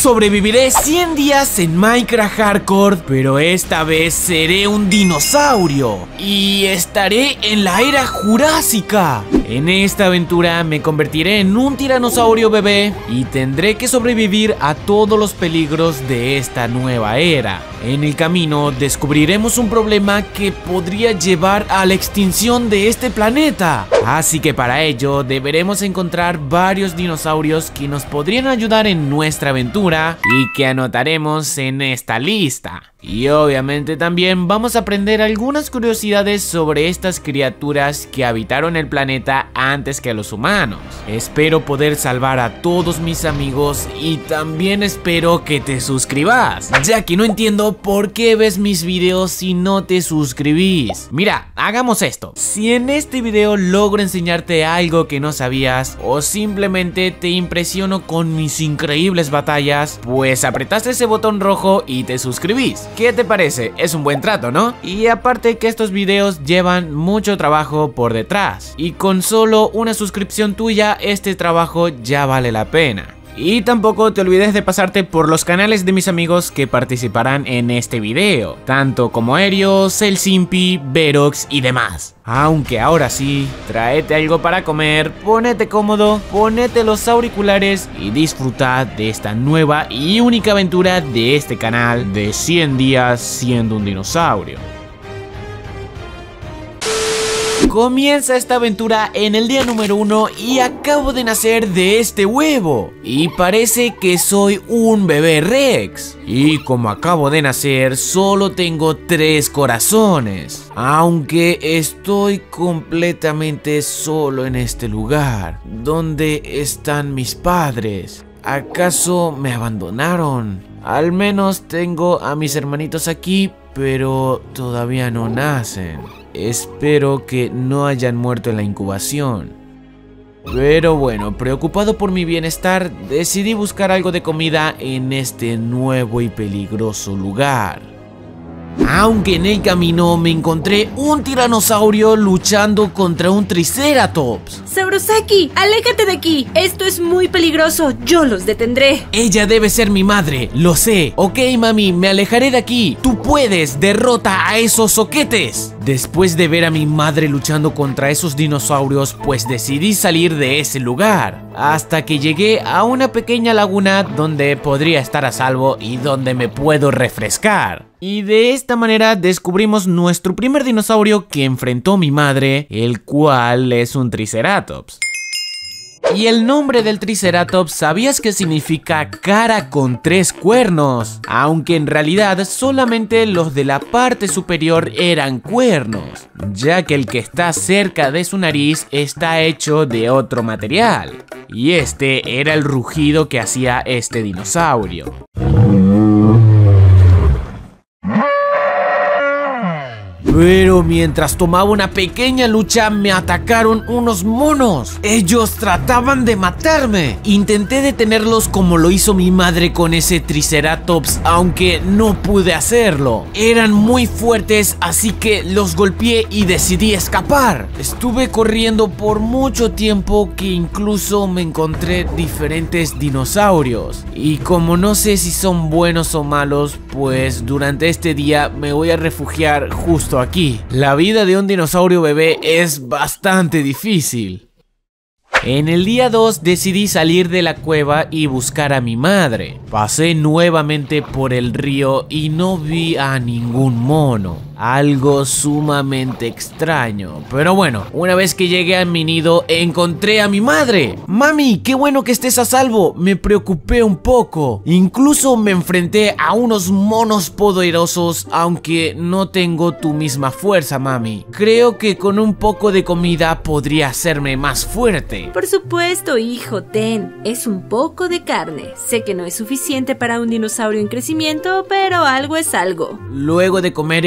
Sobreviviré 100 días en Minecraft Hardcore, pero esta vez seré un dinosaurio y estaré en la era jurásica. En esta aventura me convertiré en un tiranosaurio bebé y tendré que sobrevivir a todos los peligros de esta nueva era. En el camino descubriremos un problema que podría llevar a la extinción de este planeta. Así que para ello deberemos encontrar varios dinosaurios que nos podrían ayudar en nuestra aventura y que anotaremos en esta lista. Y obviamente también vamos a aprender algunas curiosidades sobre estas criaturas que habitaron el planeta antes que los humanos. Espero poder salvar a todos mis amigos y también espero que te suscribas, ya que no entiendo por qué ves mis videos si no te suscribís. Mira, hagamos esto. Si en este video logro enseñarte algo que no sabías o simplemente te impresiono con mis increíbles batallas, pues apretaste ese botón rojo y te suscribís. ¿Qué te parece? Es un buen trato, ¿no? Y aparte que estos videos llevan mucho trabajo por detrás y con solo una suscripción tuya este trabajo ya vale la pena. Y tampoco te olvides de pasarte por los canales de mis amigos que participarán en este video, tanto como Aereo, Celsimpi, Verox y demás. Aunque ahora sí, tráete algo para comer, ponete cómodo, ponete los auriculares y disfruta de esta nueva y única aventura de este canal de 100 días siendo un dinosaurio. Comienza esta aventura en el día número 1 y acabo de nacer de este huevo. Y parece que soy un bebé Rex. Y como acabo de nacer, solo tengo 3 corazones. Aunque estoy completamente solo en este lugar. ¿Dónde están mis padres? ¿Acaso me abandonaron? Al menos tengo a mis hermanitos aquí, pero todavía no nacen. Espero que no hayan muerto en la incubación. Pero bueno, preocupado por mi bienestar, decidí buscar algo de comida en este nuevo y peligroso lugar. Aunque en el camino me encontré un tiranosaurio luchando contra un triceratops. Saurosaki, aléjate de aquí. Esto es muy peligroso. Yo los detendré. Ella debe ser mi madre, lo sé. Ok, mami, me alejaré de aquí. Tú puedes, derrota a esos soquetes. Después de ver a mi madre luchando contra esos dinosaurios, pues decidí salir de ese lugar. Hasta que llegué a una pequeña laguna donde podría estar a salvo y donde me puedo refrescar. Y de esta manera descubrimos nuestro primer dinosaurio que enfrentó mi madre, el cual es un triceratops. Y el nombre del triceratops, ¿sabías que significa cara con 3 cuernos? Aunque en realidad solamente los de la parte superior eran cuernos, ya que el que está cerca de su nariz está hecho de otro material. Y este era el rugido que hacía este dinosaurio. Pero mientras tomaba una pequeña lucha me atacaron unos monos. Ellos trataban de matarme. Intenté detenerlos como lo hizo mi madre con ese triceratops, aunque no pude hacerlo. Eran muy fuertes, así que los golpeé y decidí escapar. Estuve corriendo por mucho tiempo que incluso me encontré diferentes dinosaurios. Y como no sé si son buenos o malos, pues durante este día me voy a refugiar justo aquí. La vida de un dinosaurio bebé es bastante difícil. En el día 2 decidí salir de la cueva y buscar a mi madre. Pasé nuevamente por el río y no vi a ningún mono. Algo sumamente extraño. Pero bueno, una vez que llegué a mi nido, encontré a mi madre. Mami, qué bueno que estés a salvo. Me preocupé un poco. Incluso me enfrenté a unos monos poderosos, aunque no tengo tu misma fuerza, mami. Creo que con un poco de comida podría hacerme más fuerte. Por supuesto, hijo, ten. Es un poco de carne. Sé que no es suficiente para un dinosaurio en crecimiento, pero algo es algo. Luego de comer esos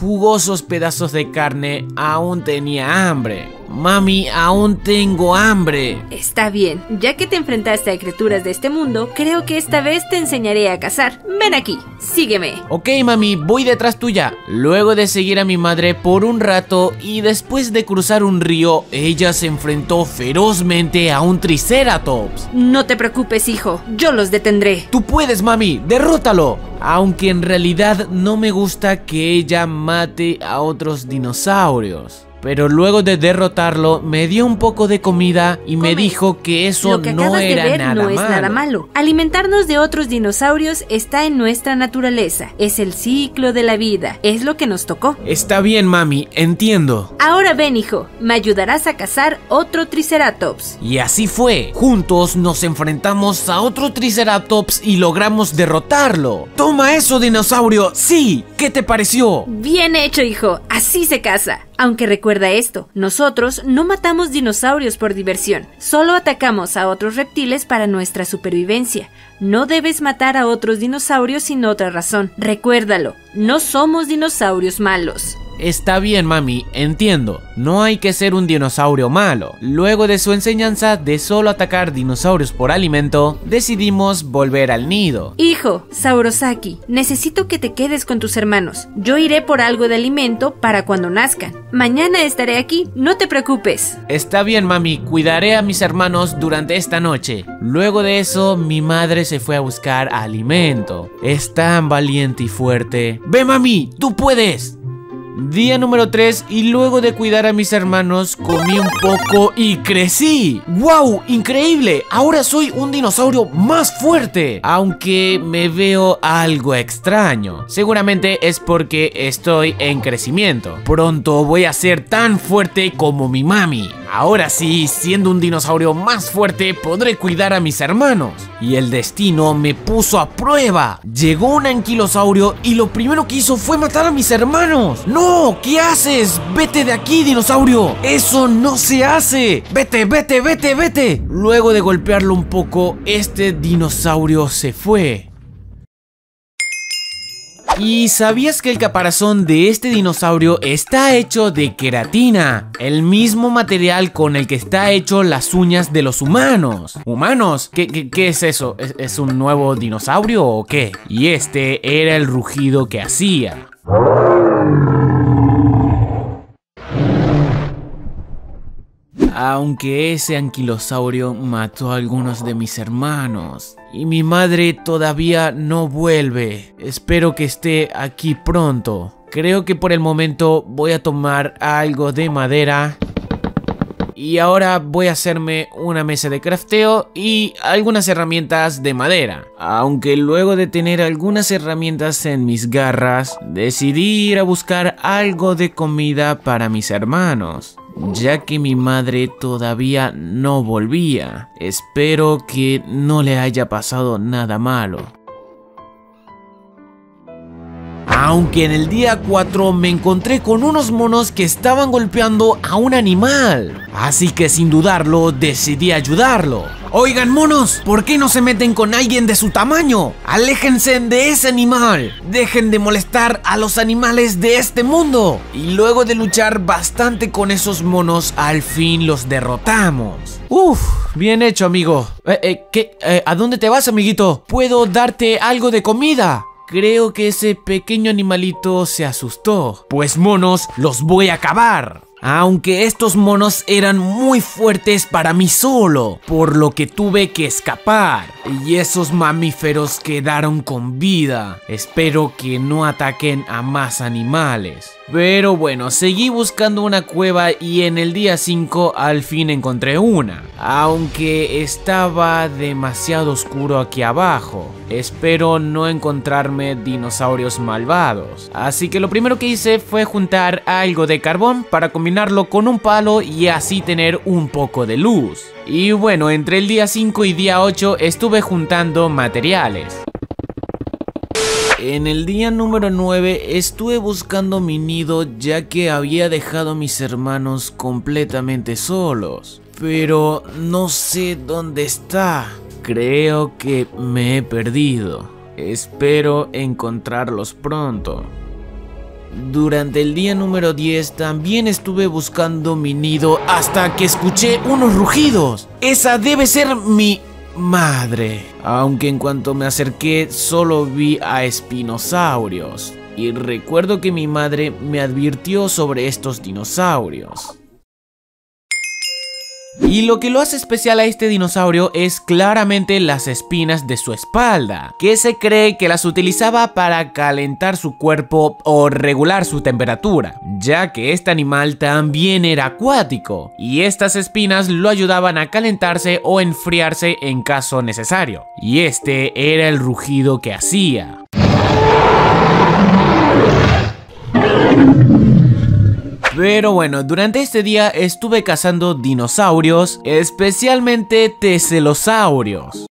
jugosos pedazos de carne, aún tenía hambre. Mami, aún tengo hambre. Está bien, ya que te enfrentaste a criaturas de este mundo, creo que esta vez te enseñaré a cazar. Ven aquí, sígueme. Ok, mami, voy detrás tuya. Luego de seguir a mi madre por un rato y después de cruzar un río, ella se enfrentó ferozmente a un triceratops. No te preocupes, hijo, yo los detendré. Tú puedes, mami, derrótalo. Aunque en realidad no me gusta que ella mate a otros dinosaurios. Pero luego de derrotarlo, me dio un poco de comida y me dijo que eso Lo que no acabas de era ver nada no es malo. nada malo. Alimentarnos de otros dinosaurios está en nuestra naturaleza. Es el ciclo de la vida. Es lo que nos tocó. Está bien, mami, entiendo. Ahora ven, hijo. Me ayudarás a cazar otro triceratops. Y así fue. Juntos nos enfrentamos a otro triceratops y logramos derrotarlo. ¡Toma eso, dinosaurio! ¡Sí! ¿Qué te pareció? Bien hecho, hijo. Así se caza. Aunque recuerda esto, nosotros no matamos dinosaurios por diversión, solo atacamos a otros reptiles para nuestra supervivencia. No debes matar a otros dinosaurios sin otra razón. Recuérdalo, no somos dinosaurios malos. Está bien, mami, entiendo. No hay que ser un dinosaurio malo. Luego de su enseñanza de solo atacar dinosaurios por alimento, decidimos volver al nido. Hijo, Saurosaki, necesito que te quedes con tus hermanos. Yo iré por algo de alimento para cuando nazcan. Mañana estaré aquí, no te preocupes. Está bien, mami, cuidaré a mis hermanos durante esta noche. Luego de eso, mi madre se fue a buscar alimento. Es tan valiente y fuerte. ¡Ve, mami! ¡Tú puedes! Día número 3 y luego de cuidar a mis hermanos comí un poco y crecí. ¡Wow! ¡Increíble! Ahora soy un dinosaurio más fuerte. Aunque me veo algo extraño. Seguramente es porque estoy en crecimiento. Pronto voy a ser tan fuerte como mi mami. Ahora sí, siendo un dinosaurio más fuerte, podré cuidar a mis hermanos. Y el destino me puso a prueba. Llegó un anquilosaurio y lo primero que hizo fue matar a mis hermanos. ¡No! ¿Qué haces? ¡Vete de aquí, dinosaurio! ¡Eso no se hace! ¡Vete, vete, vete, vete! Luego de golpearlo un poco, este dinosaurio se fue. ¿Y sabías que el caparazón de este dinosaurio está hecho de queratina? El mismo material con el que está hecho las uñas de los humanos. ¿Humanos? ¿Qué es eso? ¿Es un nuevo dinosaurio o qué? Y este era el rugido que hacía. Aunque ese anquilosaurio mató a algunos de mis hermanos y mi madre todavía no vuelve. Espero que esté aquí pronto. Creo que por el momento voy a tomar algo de madera. Y ahora voy a hacerme una mesa de crafteo y algunas herramientas de madera. Aunque luego de tener algunas herramientas en mis garras, decidí ir a buscar algo de comida para mis hermanos, ya que mi madre todavía no volvía. Espero que no le haya pasado nada malo. Aunque en el día 4 me encontré con unos monos que estaban golpeando a un animal. Así que sin dudarlo decidí ayudarlo. Oigan, monos, ¿por qué no se meten con alguien de su tamaño? Aléjense de ese animal. Dejen de molestar a los animales de este mundo. Y luego de luchar bastante con esos monos, al fin los derrotamos. Uf, bien hecho, amigo. ¿A dónde te vas, amiguito? ¿Puedo darte algo de comida? Creo que ese pequeño animalito se asustó. Pues monos, los voy a acabar. Aunque estos monos eran muy fuertes para mí solo, por lo que tuve que escapar. Y esos mamíferos quedaron con vida. Espero que no ataquen a más animales. Pero bueno, seguí buscando una cueva y en el día 5 al fin encontré una. Aunque estaba demasiado oscuro aquí abajo. Espero no encontrarme dinosaurios malvados. Así que lo primero que hice fue juntar algo de carbón para combinarlo con un palo y así tener un poco de luz. Y bueno, entre el día 5 y día 8 estuve juntando materiales. En el día número 9 estuve buscando mi nido ya que había dejado a mis hermanos completamente solos. Pero no sé dónde está. Creo que me he perdido. Espero encontrarlos pronto. Durante el día número 10 también estuve buscando mi nido hasta que escuché unos rugidos. Esa debe ser mi madre. Aunque en cuanto me acerqué solo vi a espinosaurios. Y recuerdo que mi madre me advirtió sobre estos dinosaurios. Y lo que lo hace especial a este dinosaurio es claramente las espinas de su espalda, que se cree que las utilizaba para calentar su cuerpo o regular su temperatura, ya que este animal también era acuático, y estas espinas lo ayudaban a calentarse o enfriarse en caso necesario, y este era el rugido que hacía. Pero bueno, durante este día estuve cazando dinosaurios, especialmente teselosaurios,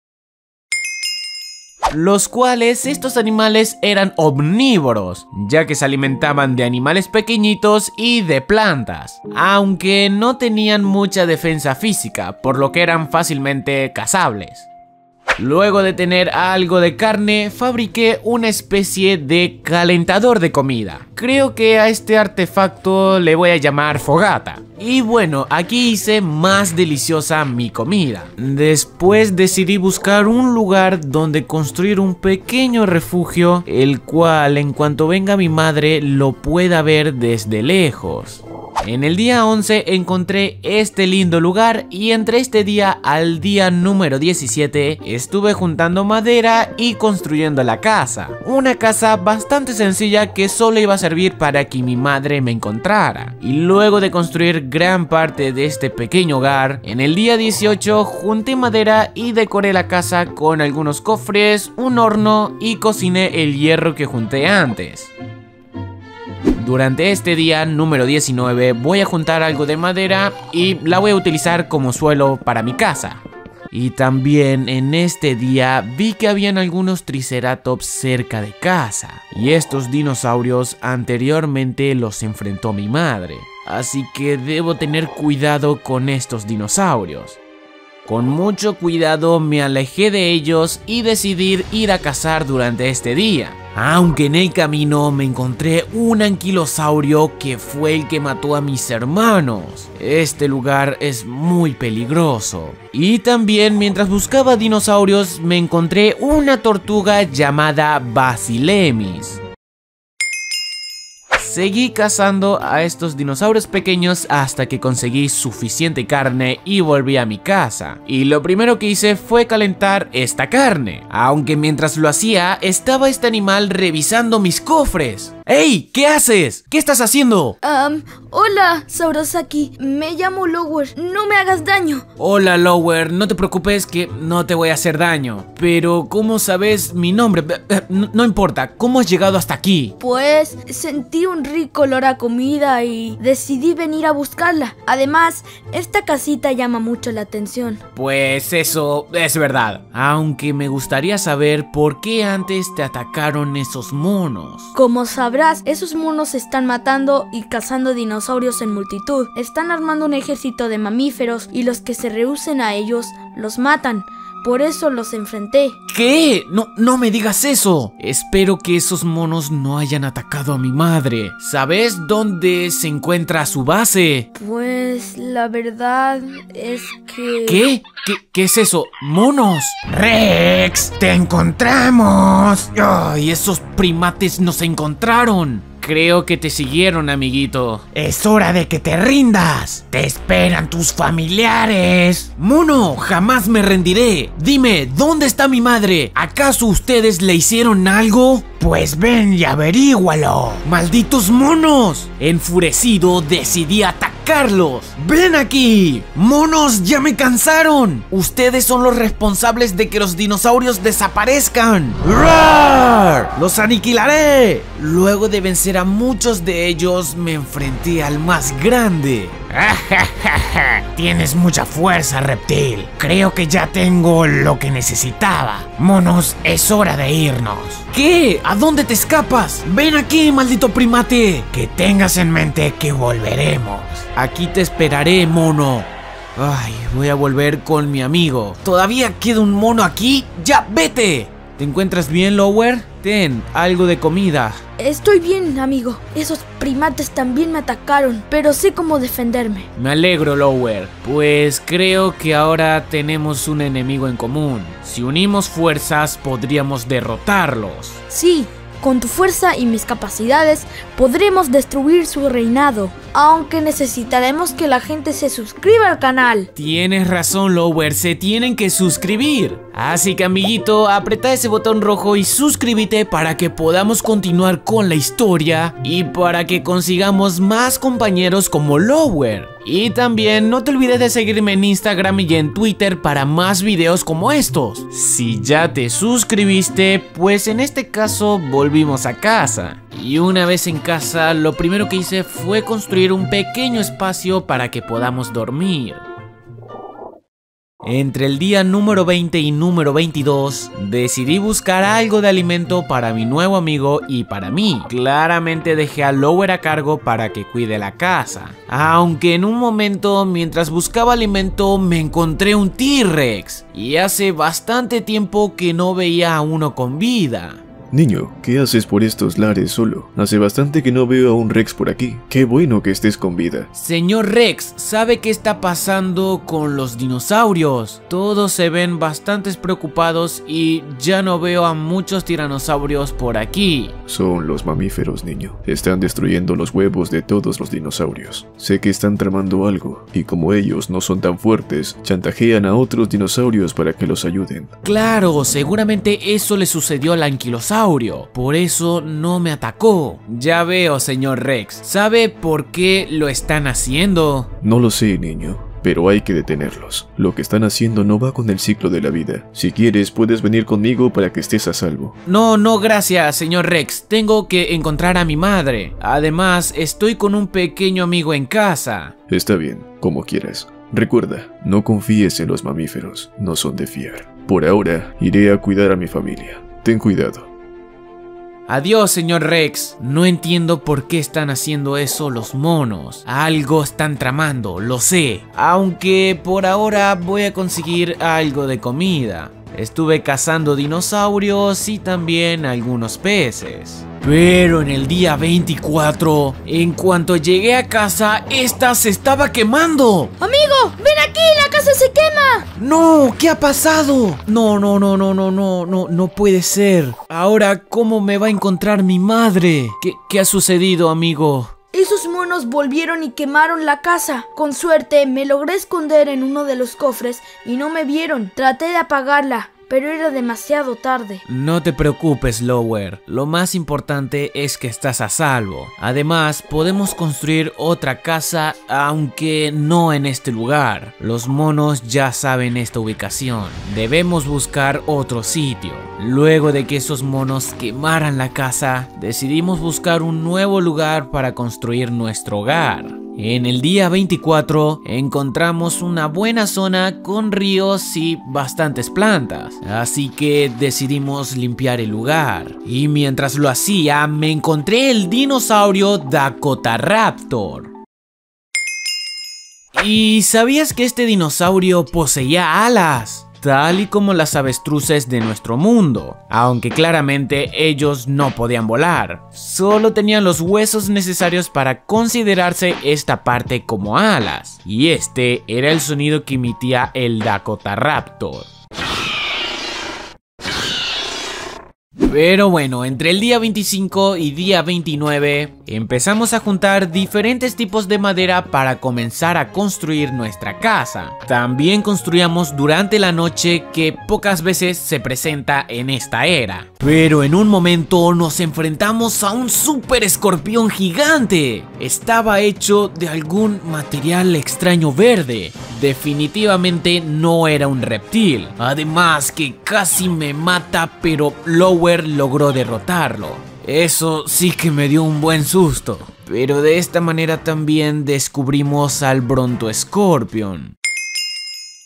los cuales estos animales eran omnívoros, ya que se alimentaban de animales pequeñitos y de plantas, aunque no tenían mucha defensa física, por lo que eran fácilmente cazables. Luego de tener algo de carne, fabriqué una especie de calentador de comida. Creo que a este artefacto le voy a llamar fogata. Y bueno, aquí hice más deliciosa mi comida. Después decidí buscar un lugar donde construir un pequeño refugio, el cual en cuanto venga mi madre lo pueda ver desde lejos. En el día 11 encontré este lindo lugar y entre este día al día número 17 estuve juntando madera y construyendo la casa. Una casa bastante sencilla que solo iba a servir para que mi madre me encontrara. Y luego de construir gran parte de este pequeño hogar, en el día 18 junté madera y decoré la casa con algunos cofres, un horno y cociné el hierro que junté antes. Durante este día número 19 voy a juntar algo de madera y la voy a utilizar como suelo para mi casa. Y también en este día vi que habían algunos triceratops cerca de casa. Y estos dinosaurios anteriormente los enfrentó mi madre. Así que debo tener cuidado con estos dinosaurios. Con mucho cuidado me alejé de ellos y decidí ir a cazar durante este día. Aunque en el camino me encontré un anquilosaurio que fue el que mató a mis hermanos. Este lugar es muy peligroso. Y también mientras buscaba dinosaurios me encontré una tortuga llamada Basilemis. Seguí cazando a estos dinosaurios pequeños hasta que conseguí suficiente carne y volví a mi casa. Y lo primero que hice fue calentar esta carne. Aunque mientras lo hacía, estaba este animal revisando mis cofres. ¡Ey! ¿Qué haces? ¿Qué estás haciendo? Hola, Saurosaki. Me llamo Lower. No me hagas daño. Hola, Lower. No te preocupes que no te voy a hacer daño. Pero, ¿cómo sabes mi nombre? No importa. ¿Cómo has llegado hasta aquí? Pues, sentí un rico olor a comida y decidí venir a buscarla. Además, esta casita llama mucho la atención. Pues eso es verdad. Aunque me gustaría saber por qué antes te atacaron esos monos. Como sabrás, esos monos están matando y cazando dinosaurios en multitud. Están armando un ejército de mamíferos y los que se rehúsen a ellos los matan. Por eso los enfrenté. ¿Qué? No me digas eso. Espero que esos monos no hayan atacado a mi madre. ¿Sabes dónde se encuentra su base? Pues la verdad es que... ¿Qué? ¿Qué es eso? ¡Monos! ¡Rex! ¡Te encontramos! ¡Ay! Esos primates nos encontraron. Creo que te siguieron, amiguito. Es hora de que te rindas. Te esperan tus familiares. Mono, jamás me rendiré. Dime, ¿dónde está mi madre? ¿Acaso ustedes le hicieron algo? Pues ven y averígualo. ¡Malditos monos! Enfurecido, decidí atacarlos. ¡Ven aquí! ¡Monos, ya me cansaron! Ustedes son los responsables de que los dinosaurios desaparezcan. ¡Roar! ¡Los aniquilaré! Luego de vencer a muchos de ellos, me enfrenté al más grande. Tienes mucha fuerza, reptil. Creo que ya tengo lo que necesitaba. Monos, es hora de irnos. ¿Qué? ¿A dónde te escapas? Ven aquí, maldito primate. Que tengas en mente que volveremos. Aquí te esperaré, mono. Ay, voy a volver con mi amigo. ¿Todavía queda un mono aquí? ¡Ya, vete! ¿Te encuentras bien, Lower? Ten, algo de comida. Estoy bien, amigo. Esos primates también me atacaron, pero sé cómo defenderme. Me alegro, Lower, pues creo que ahora tenemos un enemigo en común. Si unimos fuerzas, podríamos derrotarlos. Sí, con tu fuerza y mis capacidades podremos destruir su reinado, aunque necesitaremos que la gente se suscriba al canal. Tienes razón, Lower, se tienen que suscribir. Así que, amiguito, apreta ese botón rojo y suscríbete para que podamos continuar con la historia y para que consigamos más compañeros como Lower. Y también no te olvides de seguirme en Instagram y en Twitter para más videos como estos. Si ya te suscribiste, pues en este caso volvimos a casa. Y una vez en casa, lo primero que hice fue construir un pequeño espacio para que podamos dormir. Entre el día número 20 y número 22, decidí buscar algo de alimento para mi nuevo amigo y para mí. Claramente dejé a Lower a cargo para que cuide la casa. Aunque en un momento, mientras buscaba alimento, me encontré un T-Rex. Y hace bastante tiempo que no veía a uno con vida. Niño, ¿qué haces por estos lares solo? Hace bastante que no veo a un Rex por aquí. Qué bueno que estés con vida. Señor Rex, ¿sabe qué está pasando con los dinosaurios? Todos se ven bastante preocupados y ya no veo a muchos tiranosaurios por aquí. Son los mamíferos, niño. Están destruyendo los huevos de todos los dinosaurios. Sé que están tramando algo, y como ellos no son tan fuertes, chantajean a otros dinosaurios para que los ayuden. Claro, seguramente eso le sucedió al anquilosaurio. Por eso no me atacó. Ya veo, señor Rex. ¿Sabe por qué lo están haciendo? No lo sé, niño, pero hay que detenerlos. Lo que están haciendo no va con el ciclo de la vida. Si quieres, puedes venir conmigo para que estés a salvo. No, gracias, señor Rex. Tengo que encontrar a mi madre. Además, estoy con un pequeño amigo en casa. Está bien, como quieras. Recuerda, no confíes en los mamíferos. No son de fiar. Por ahora, iré a cuidar a mi familia. Ten cuidado. Adiós, señor Rex. No entiendo por qué están haciendo eso los monos. Algo están tramando, lo sé. Aunque por ahora voy a conseguir algo de comida. Estuve cazando dinosaurios y también algunos peces. Pero en el día 24, en cuanto llegué a casa, esta se estaba quemando. ¡Amigo, ven aquí! ¡La casa se quema! ¡No! ¿Qué ha pasado? No puede ser. Ahora, ¿cómo me va a encontrar mi madre? ¿Qué ha sucedido, amigo? Esos monos volvieron y quemaron la casa. Con suerte me logré esconder en uno de los cofres y no me vieron. Traté de apagarla, pero era demasiado tarde. No te preocupes, Lower. Lo más importante es que estás a salvo. Además, podemos construir otra casa, aunque no en este lugar. Los monos ya saben esta ubicación. Debemos buscar otro sitio. Luego de que esos monos quemaran la casa, decidimos buscar un nuevo lugar para construir nuestro hogar. En el día 24 encontramos una buena zona con ríos y bastantes plantas, así que decidimos limpiar el lugar. Y mientras lo hacía, me encontré el dinosaurio Dakotaraptor. ¿Y sabías que este dinosaurio poseía alas? Tal y como las avestruces de nuestro mundo, aunque claramente ellos no podían volar, solo tenían los huesos necesarios para considerarse esta parte como alas, y este era el sonido que emitía el Dakotaraptor. Pero bueno, entre el día 25 y día 29 empezamos a juntar diferentes tipos de madera para comenzar a construir nuestra casa. También construíamos durante la noche, que pocas veces se presenta en esta era. Pero en un momento nos enfrentamos a un super escorpión gigante. Estaba hecho de algún material extraño verde. Definitivamente no era un reptil. Además que casi me mata, pero Lower logró derrotarlo. Eso sí que me dio un buen susto. Pero de esta manera también descubrimos al Bronto Scorpion.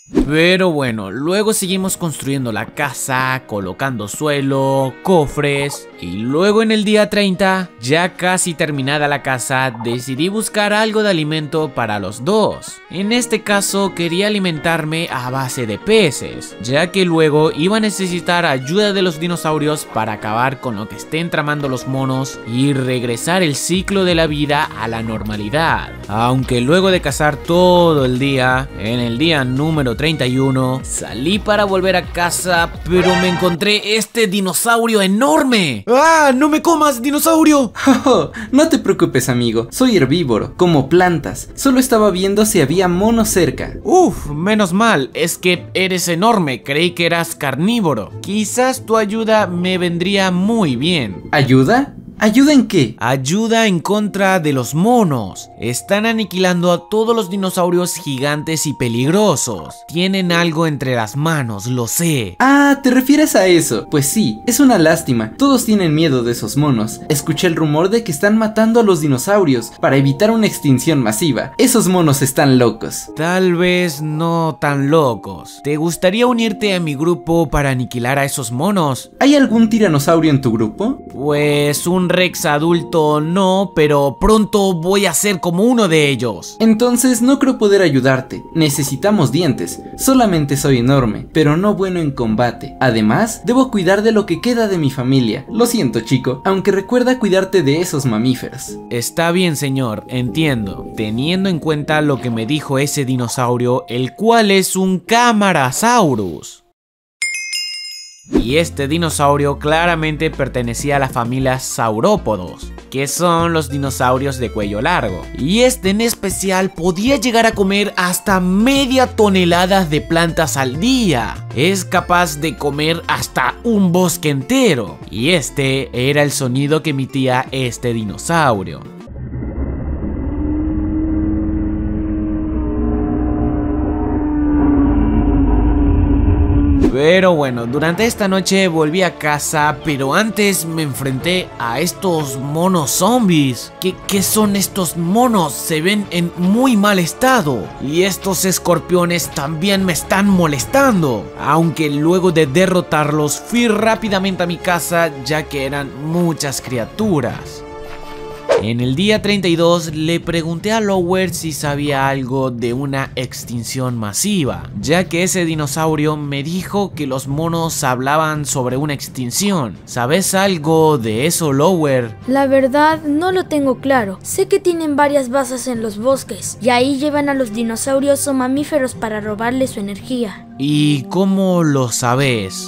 Pero bueno, luego seguimos construyendo la casa, colocando suelo, cofres, y luego en el día 30, ya casi terminada la casa, decidí buscar algo de alimento para los dos. En este caso quería alimentarme a base de peces, ya que luego iba a necesitar ayuda de los dinosaurios para acabar con lo que estén tramando los monos y regresar el ciclo de la vida a la normalidad. Aunque luego de cazar todo el día, en el día número 31, salí para volver a casa, pero me encontré este dinosaurio enorme. ¡Ah! ¡No me comas, dinosaurio! Oh, no te preocupes, amigo, soy herbívoro, como plantas, solo estaba viendo si había monos cerca. Uf, menos mal, es que eres enorme, creí que eras carnívoro. Quizás tu ayuda me vendría muy bien. ¿Ayuda? ¿Ayuda en qué? Ayuda en contra de los monos. Están aniquilando a todos los dinosaurios gigantes y peligrosos. Tienen algo entre las manos, lo sé. Ah, ¿te refieres a eso? Pues sí, es una lástima. Todos tienen miedo de esos monos. Escuché el rumor de que están matando a los dinosaurios para evitar una extinción masiva. Esos monos están locos. Tal vez no tan locos. ¿Te gustaría unirte a mi grupo para aniquilar a esos monos? ¿Hay algún tiranosaurio en tu grupo? Pues un Rex adulto no, pero pronto voy a ser como uno de ellos. Entonces no creo poder ayudarte. Necesitamos dientes. Solamente soy enorme, pero no bueno en combate. Además, debo cuidar de lo que queda de mi familia. Lo siento, chico, aunque recuerda cuidarte de esos mamíferos. Está bien, señor, entiendo. Teniendo en cuenta lo que me dijo ese dinosaurio, el cual es un Camarasaurus. Y este dinosaurio claramente pertenecía a la familia Saurópodos, que son los dinosaurios de cuello largo. Y este en especial podía llegar a comer hasta media tonelada de plantas al día. Es capaz de comer hasta un bosque entero. Y este era el sonido que emitía este dinosaurio. Pero bueno, durante esta noche volví a casa, pero antes me enfrenté a estos monos zombies. ¿Qué son estos monos? Se ven en muy mal estado. Y estos escorpiones también me están molestando. Aunque luego de derrotarlos fui rápidamente a mi casa, ya que eran muchas criaturas. En el día 32 le pregunté a Lower si sabía algo de una extinción masiva, ya que ese dinosaurio me dijo que los monos hablaban sobre una extinción. ¿Sabes algo de eso, Lower? La verdad, no lo tengo claro. Sé que tienen varias bases en los bosques, y ahí llevan a los dinosaurios o mamíferos para robarles su energía. ¿Y cómo lo sabes?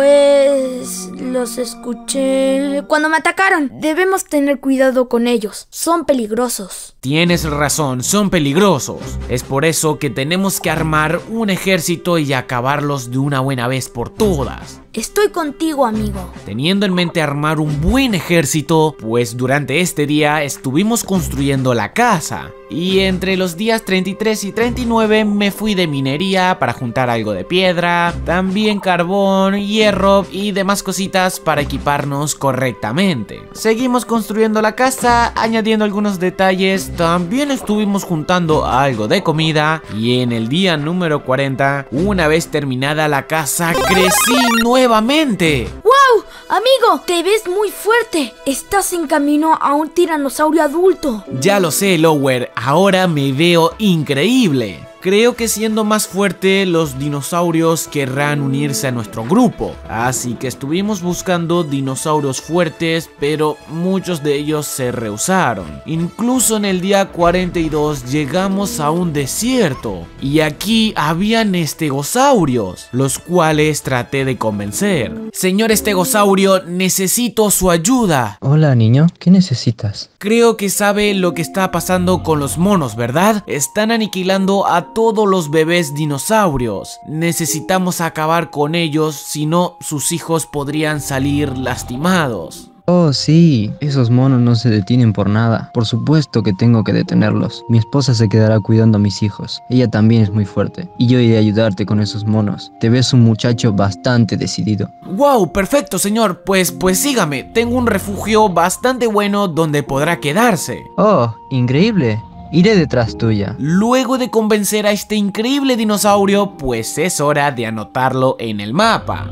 Pues los escuché cuando me atacaron. Debemos tener cuidado con ellos, son peligrosos. Tienes razón, son peligrosos. Es por eso que tenemos que armar un ejército y acabarlos de una buena vez por todas. Estoy contigo, amigo. Teniendo en mente armar un buen ejército, pues durante este día estuvimos construyendo la casa. Y entre los días 33 y 39 me fui de minería para juntar algo de piedra, también carbón, hierro y demás cositas para equiparnos correctamente. Seguimos construyendo la casa, añadiendo algunos detalles, también estuvimos juntando algo de comida y en el día número 40, una vez terminada la casa, crecí nuevamente. ¡Wow! Amigo, te ves muy fuerte. Estás en camino a un tiranosaurio adulto. Ya lo sé, Lower, ahora me veo increíble. Creo que siendo más fuerte, los dinosaurios querrán unirse a nuestro grupo. Así que estuvimos buscando dinosaurios fuertes, pero muchos de ellos se rehusaron. Incluso en el día 42 llegamos a un desierto. Y aquí habían estegosaurios, los cuales traté de convencer. Señor estegosaurio, necesito su ayuda. Hola, niño, ¿qué necesitas? Creo que sabe lo que está pasando con los monos, ¿verdad? Están aniquilando a todos los bebés dinosaurios. Necesitamos acabar con ellos, si no sus hijos podrían salir lastimados. Oh, sí, esos monos no se detienen por nada. Por supuesto que tengo que detenerlos. Mi esposa se quedará cuidando a mis hijos. Ella también es muy fuerte. Y yo iré a ayudarte con esos monos. Te ves un muchacho bastante decidido. ¡Wow! Perfecto, señor. Pues sígame. Tengo un refugio bastante bueno donde podrá quedarse. Oh, increíble. Iré detrás tuya. Luego de convencer a este increíble dinosaurio, pues es hora de anotarlo en el mapa.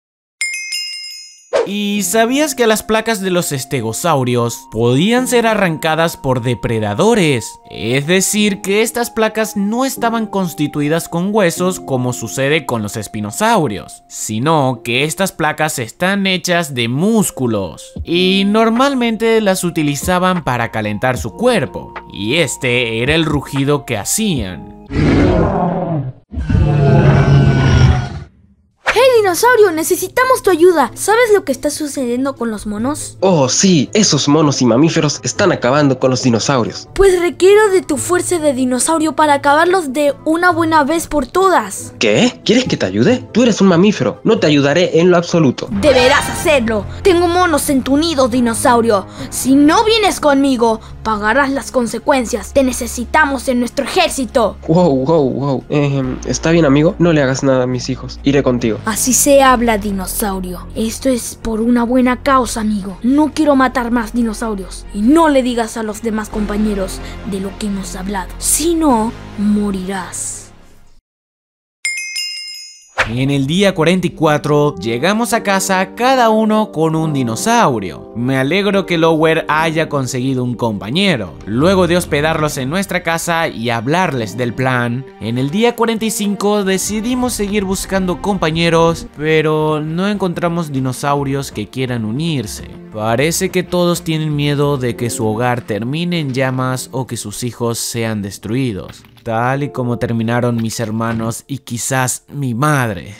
¿Y sabías que las placas de los estegosaurios podían ser arrancadas por depredadores? Es decir, que estas placas no estaban constituidas con huesos como sucede con los espinosaurios, sino que estas placas están hechas de músculos y normalmente las utilizaban para calentar su cuerpo, y este era el rugido que hacían. ¡Hey, dinosaurio! Necesitamos tu ayuda. ¿Sabes lo que está sucediendo con los monos? Oh, sí, esos monos y mamíferos están acabando con los dinosaurios. Pues requiero de tu fuerza de dinosaurio para acabarlos de una buena vez por todas. ¿Qué? ¿Quieres que te ayude? Tú eres un mamífero, no te ayudaré en lo absoluto. Deberás hacerlo. Tengo monos en tu nido, dinosaurio. Si no vienes conmigo, pagarás las consecuencias. Te necesitamos en nuestro ejército. Wow. Está bien, amigo, no le hagas nada a mis hijos. Iré contigo. Así se habla, dinosaurio. Esto es por una buena causa, amigo. No quiero matar más dinosaurios. Y no le digas a los demás compañeros de lo que hemos hablado. Si no, morirás. En el día 44 llegamos a casa cada uno con un dinosaurio. Me alegro que Lower haya conseguido un compañero. Luego de hospedarlos en nuestra casa y hablarles del plan, en el día 45 decidimos seguir buscando compañeros, pero no encontramos dinosaurios que quieran unirse. Parece que todos tienen miedo de que su hogar termine en llamas o que sus hijos sean destruidos, tal y como terminaron mis hermanos y quizás mi madre.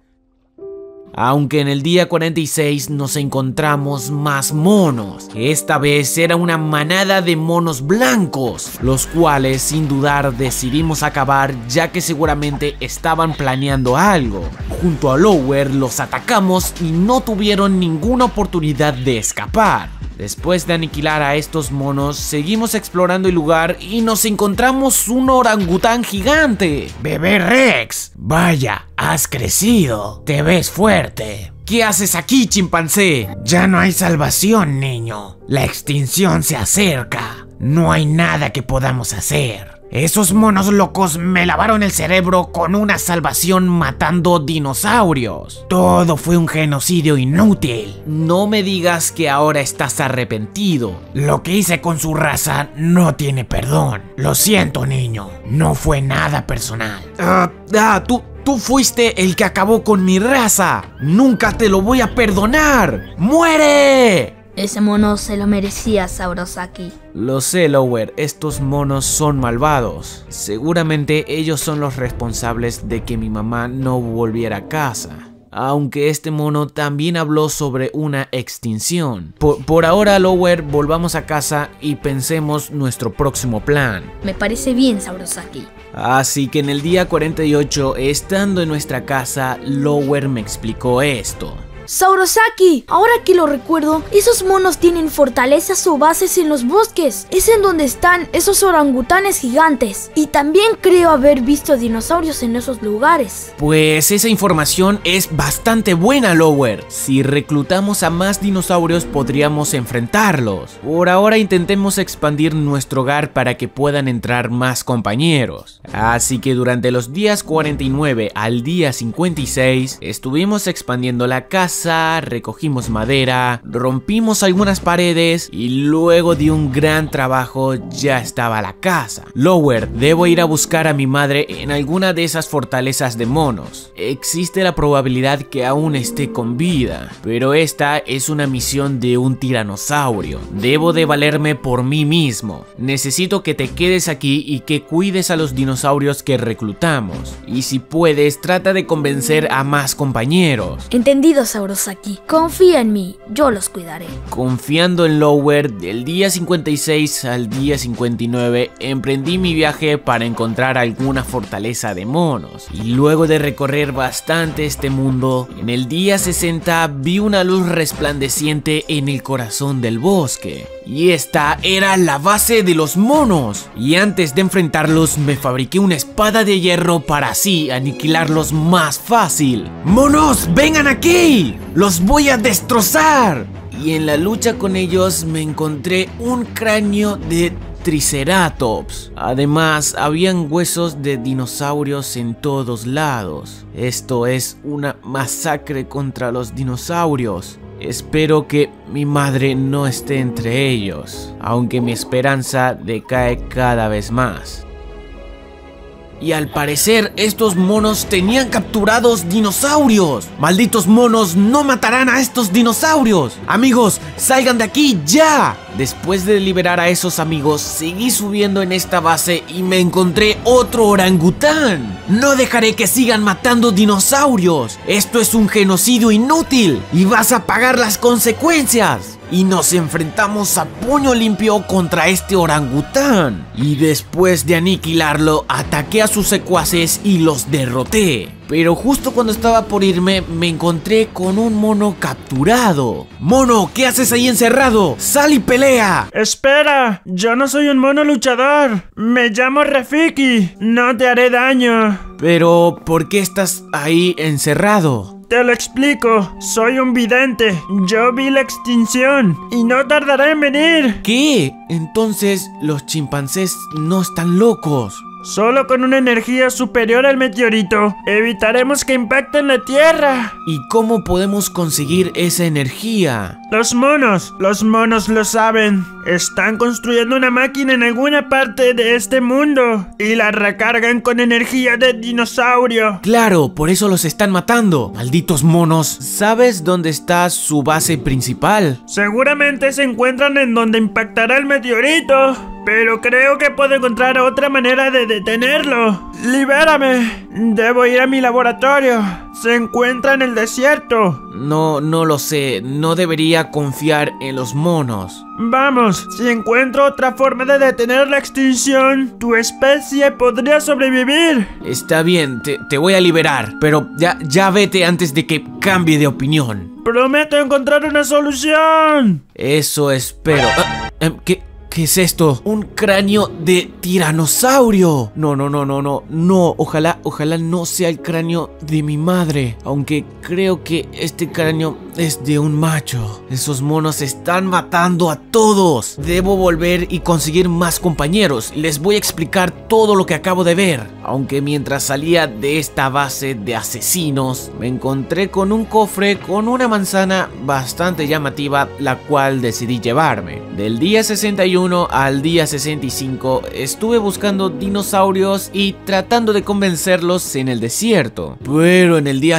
Aunque en el día 46 nos encontramos más monos. Esta vez era una manada de monos blancos, los cuales sin dudar decidimos acabar, ya que seguramente estaban planeando algo. Junto a Lower los atacamos y no tuvieron ninguna oportunidad de escapar. Después de aniquilar a estos monos, seguimos explorando el lugar y nos encontramos un orangután gigante. ¡Bebé Rex! Vaya, has crecido. Te ves fuerte. ¿Qué haces aquí, chimpancé? Ya no hay salvación, niño. La extinción se acerca. No hay nada que podamos hacer. Esos monos locos me lavaron el cerebro con una salvación matando dinosaurios. Todo fue un genocidio inútil. No me digas que ahora estás arrepentido. Lo que hice con su raza no tiene perdón. Lo siento, niño. No fue nada personal. Tú fuiste el que acabó con mi raza. Nunca te lo voy a perdonar. ¡Muere! Ese mono se lo merecía, Saurosaki. Lo sé, Lower, estos monos son malvados. Seguramente ellos son los responsables de que mi mamá no volviera a casa. Aunque este mono también habló sobre una extinción. Por ahora, Lower, volvamos a casa y pensemos nuestro próximo plan. Me parece bien, Saurosaki. Así que en el día 48, estando en nuestra casa, Lower me explicó esto. Saurosaki, ahora que lo recuerdo, esos monos tienen fortalezas o bases en los bosques. Es en donde están esos orangutanes gigantes. Y también creo haber visto dinosaurios en esos lugares. Pues esa información es bastante buena, Lower. Si reclutamos a más dinosaurios podríamos enfrentarlos. Por ahora intentemos expandir nuestro hogar para que puedan entrar más compañeros. Así que durante los días 49 al día 56 estuvimos expandiendo la casa. Recogimos madera, rompimos algunas paredes y luego de un gran trabajo ya estaba la casa. Lower, debo ir a buscar a mi madre en alguna de esas fortalezas de monos. Existe la probabilidad que aún esté con vida, pero esta es una misión de un tiranosaurio. Debo de valerme por mí mismo. Necesito que te quedes aquí y que cuides a los dinosaurios que reclutamos. Y si puedes, trata de convencer a más compañeros. Entendido, Saurosaki. Confía en mí, yo los cuidaré. Confiando en Lower, del día 56 al día 59 emprendí mi viaje para encontrar alguna fortaleza de monos. Y luego de recorrer bastante este mundo, en el día 60 vi una luz resplandeciente en el corazón del bosque. Y esta era la base de los monos. Y antes de enfrentarlos me fabriqué una espada de hierro para así aniquilarlos más fácil. ¡Monos, vengan aquí! ¡Los voy a destrozar! Y en la lucha con ellos me encontré un cráneo de Triceratops. Además, habían huesos de dinosaurios en todos lados. Esto es una masacre contra los dinosaurios. Espero que mi madre no esté entre ellos, aunque mi esperanza decae cada vez más. Y al parecer estos monos tenían capturados dinosaurios. ¡Malditos monos! ¡No matarán a estos dinosaurios! Amigos, salgan de aquí ya. Después de liberar a esos amigos, seguí subiendo en esta base y me encontré otro orangután. No dejaré que sigan matando dinosaurios. Esto es un genocidio inútil y vas a pagar las consecuencias. Y nos enfrentamos a puño limpio contra este orangután. Y después de aniquilarlo, ataqué a sus secuaces y los derroté. Pero justo cuando estaba por irme, me encontré con un mono capturado. ¡Mono! ¿Qué haces ahí encerrado? ¡Sal y pelea! ¡Espera! Yo no soy un mono luchador. Me llamo Rafiki. No te haré daño. Pero, ¿por qué estás ahí encerrado? Te lo explico, soy un vidente. Yo vi la extinción y no tardará en venir. ¿Qué? Entonces, los chimpancés no están locos. Solo con una energía superior al meteorito evitaremos que impacte en la Tierra. ¿Y cómo podemos conseguir esa energía? Los monos lo saben. Están construyendo una máquina en alguna parte de este mundo y la recargan con energía de dinosaurio. Claro, por eso los están matando. Malditos monos. ¿Sabes dónde está su base principal? Seguramente se encuentran en donde impactará el meteorito. Pero creo que puedo encontrar otra manera de detenerlo. ¡Libérame! Debo ir a mi laboratorio. Se encuentra en el desierto. No lo sé. No debería confiar en los monos. Vamos, si encuentro otra forma de detener la extinción, tu especie podría sobrevivir. Está bien, te voy a liberar. Pero ya vete antes de que cambie de opinión. Prometo encontrar una solución. Eso espero. ¿Qué es esto? Un cráneo de tiranosaurio. No. Ojalá no sea el cráneo de mi madre. Aunque creo que este cráneo es de un macho. Esos monos están matando a todos. Debo volver y conseguir más compañeros. Les voy a explicar todo lo que acabo de ver. Aunque mientras salía de esta base de asesinos, me encontré con un cofre con una manzana bastante llamativa, la cual decidí llevarme. Del día 61 al día 65 estuve buscando dinosaurios y tratando de convencerlos en el desierto. Pero en el día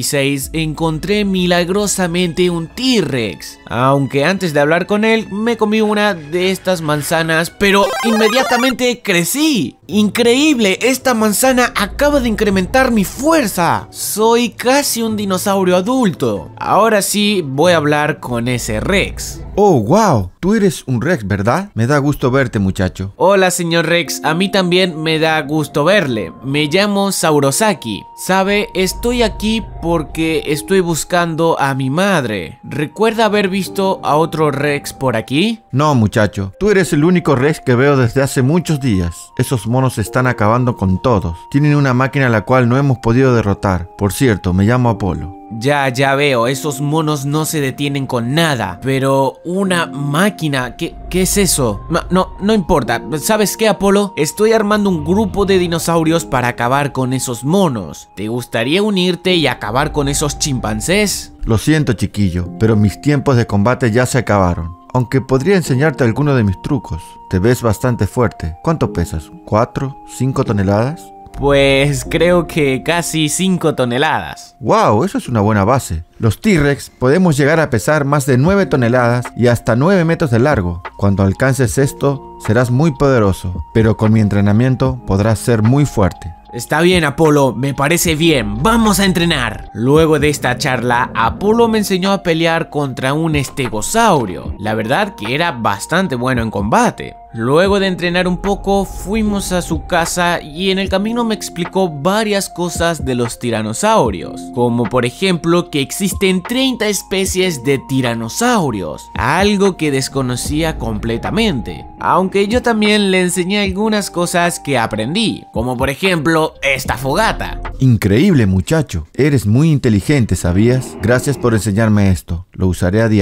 66 encontré milagrosamente un T-Rex. Aunque antes de hablar con él me comí una de estas manzanas, pero inmediatamente crecí. ¡Increíble! Esta manzana acaba de incrementar mi fuerza. Soy casi un dinosaurio adulto. Ahora sí voy a hablar con ese Rex. Oh, wow, tú eres un Rex, ¿verdad? Me da gusto verte, muchacho. Hola, señor Rex, a mí también me da gusto verle. Me llamo Saurosaki. Sabe, estoy aquí porque estoy buscando a mi madre. ¿Recuerda haber visto a otro Rex por aquí? No, muchacho, tú eres el único Rex que veo desde hace muchos días. Esos monos están acabando con todos. Tienen una máquina la cual no hemos podido derrotar. Por cierto, me llamo Apolo. Ya veo, esos monos no se detienen con nada. Pero una máquina, ¿qué es eso? No importa. ¿Sabes qué, Apolo? Estoy armando un grupo de dinosaurios para acabar con esos monos. ¿Te gustaría unirte y acabar con esos chimpancés? Lo siento, chiquillo, pero mis tiempos de combate ya se acabaron. Aunque podría enseñarte alguno de mis trucos. Te ves bastante fuerte. ¿Cuánto pesas? ¿4? ¿5 toneladas? Pues creo que casi 5 toneladas. ¡Wow! Eso es una buena base. Los T-Rex podemos llegar a pesar más de 9 toneladas y hasta 9 metros de largo. Cuando alcances esto, serás muy poderoso, pero con mi entrenamiento podrás ser muy fuerte. Está bien, Apolo, me parece bien, vamos a entrenar. Luego de esta charla, Apolo me enseñó a pelear contra un estegosaurio. La verdad que era bastante bueno en combate. Luego de entrenar un poco, fuimos a su casa y en el camino me explicó varias cosas de los tiranosaurios. Como por ejemplo que existen 30 especies de tiranosaurios, algo que desconocía completamente. Aunque yo también le enseñé algunas cosas que aprendí, como por ejemplo esta fogata. Increíble, muchacho. Eres muy inteligente, ¿sabías? Gracias por enseñarme esto. Lo usaré a diario.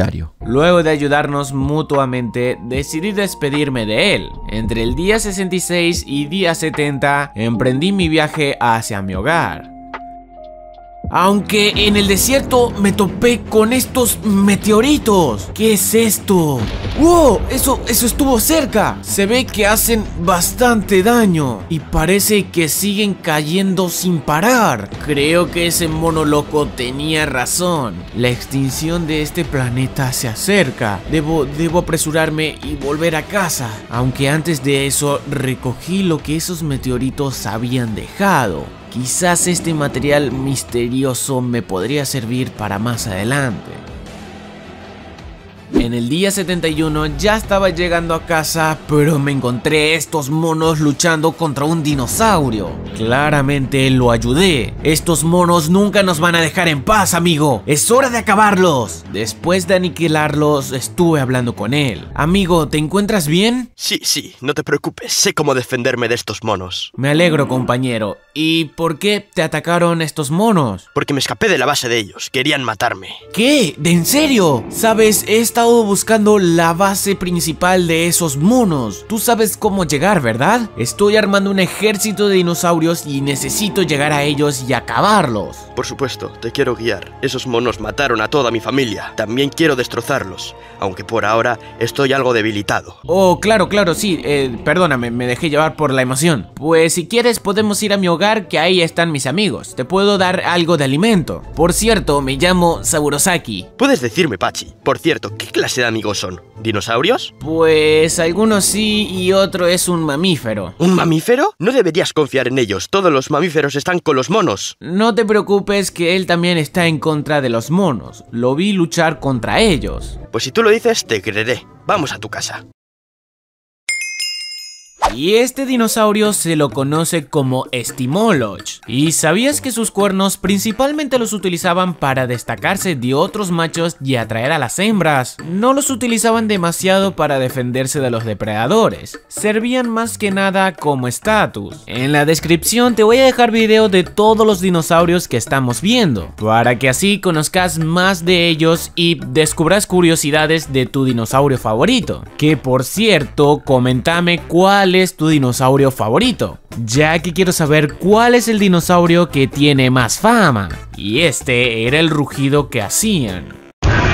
Luego de ayudarnos mutuamente, decidí despedirme de él. Entre el día 66 y día 70, emprendí mi viaje hacia mi hogar. Aunque en el desierto me topé con estos meteoritos. ¿Qué es esto? ¡Wow! Eso estuvo cerca. Se ve que hacen bastante daño y parece que siguen cayendo sin parar. Creo que ese mono loco tenía razón. La extinción de este planeta se acerca. Debo apresurarme y volver a casa. Aunque antes de eso recogí lo que esos meteoritos habían dejado. Quizás este material misterioso me podría servir para más adelante. En el día 71 ya estaba llegando a casa, pero me encontré estos monos luchando contra un dinosaurio. Claramente lo ayudé. Estos monos nunca nos van a dejar en paz, amigo. Es hora de acabarlos. Después de aniquilarlos, estuve hablando con él. Amigo, ¿te encuentras bien? Sí, no te preocupes. Sé cómo defenderme de estos monos. Me alegro, compañero. ¿Y por qué te atacaron estos monos? Porque me escapé de la base de ellos. Querían matarme. ¿Qué? ¿De en serio? ¿Sabes? He estado buscando la base principal de esos monos. Tú sabes cómo llegar, ¿verdad? Estoy armando un ejército de dinosaurios y necesito llegar a ellos y acabarlos. Por supuesto, te quiero guiar. Esos monos mataron a toda mi familia. También quiero destrozarlos, aunque por ahora estoy algo debilitado. Oh, claro, sí. Perdóname, me dejé llevar por la emoción. Pues si quieres podemos ir a mi hogar, que ahí están mis amigos. Te puedo dar algo de alimento. Por cierto, me llamo Saburosaki. ¿Puedes decirme, Pachi? Por cierto, ¿qué clase de amigos son? ¿Dinosaurios? Pues algunos sí y otro es un mamífero. ¿Un mamífero? No deberías confiar en ellos. Todos los mamíferos están con los monos. No te preocupes, que él también está en contra de los monos. Lo vi luchar contra ellos. Pues si tú lo dices, te creeré. Vamos a tu casa. Y este dinosaurio se lo conoce como Estimoloch. ¿Y sabías que sus cuernos principalmente los utilizaban para destacarse de otros machos y atraer a las hembras? No los utilizaban demasiado para defenderse de los depredadores. Servían más que nada como estatus. En la descripción te voy a dejar video de todos los dinosaurios que estamos viendo, para que así conozcas más de ellos y descubras curiosidades de tu dinosaurio favorito. Que por cierto, coméntame cuál es tu dinosaurio favorito, ya que quiero saber cuál es el dinosaurio que tiene más fama. Y este era el rugido que hacían.